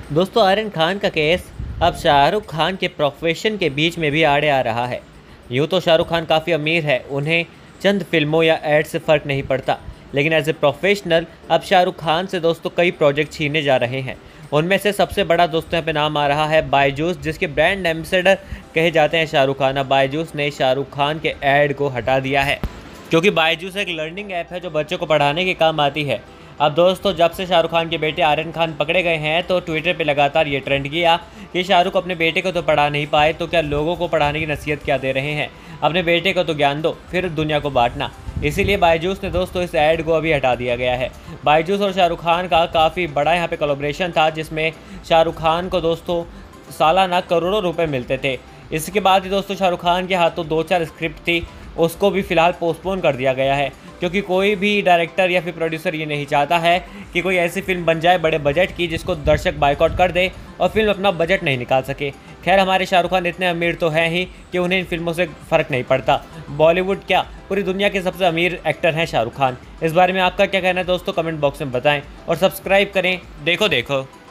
दोस्तों आर्यन खान का केस अब शाहरुख खान के प्रोफेशन के बीच में भी आड़े आ रहा है। यूँ तो शाहरुख खान काफ़ी अमीर है, उन्हें चंद फिल्मों या एड से फ़र्क नहीं पड़ता, लेकिन एज ए प्रोफेशनल अब शाहरुख खान से दोस्तों कई प्रोजेक्ट छीने जा रहे हैं। उनमें से सबसे बड़ा दोस्तों यहाँ पे नाम आ रहा है बायजूस, जिसके ब्रांड एम्बेसडर कहे जाते हैं शाहरुख खान। अब बायजूस ने शाहरुख खान के ऐड को हटा दिया है, क्योंकि बायजूस एक लर्निंग ऐप है जो बच्चों को पढ़ाने के काम आती है। अब दोस्तों जब से शाहरुख खान के बेटे आर्यन खान पकड़े गए हैं तो ट्विटर पे लगातार ये ट्रेंड किया कि शाहरुख अपने बेटे को तो पढ़ा नहीं पाए तो क्या लोगों को पढ़ाने की नसीहत क्या दे रहे हैं, अपने बेटे को तो ज्ञान दो फिर दुनिया को बांटना। इसीलिए बायजूस ने दोस्तों इस ऐड को अभी हटा दिया गया है। बायजूस और शाहरुख खान का काफ़ी बड़ा यहाँ पे कोलैबोरेशन था, जिसमें शाहरुख खान को दोस्तों सालाना करोड़ों रुपए मिलते थे। इसके बाद ही दोस्तों शाहरुख खान के हाथों 2-4 स्क्रिप्ट थी, उसको भी फ़िलहाल पोस्टपोन कर दिया गया है, क्योंकि कोई भी डायरेक्टर या फिर प्रोड्यूसर ये नहीं चाहता है कि कोई ऐसी फिल्म बन जाए बड़े बजट की जिसको दर्शक बायकॉट कर दे और फिल्म अपना बजट नहीं निकाल सके। खैर हमारे शाहरुख खान इतने अमीर तो हैं ही कि उन्हें इन फिल्मों से फ़र्क नहीं पड़ता। बॉलीवुड क्या पूरी दुनिया के सबसे अमीर एक्टर हैं शाहरुख खान। इस बारे में आपका क्या कहना है दोस्तों, कमेंट बॉक्स में बताएं और सब्सक्राइब करें। देखो देखो।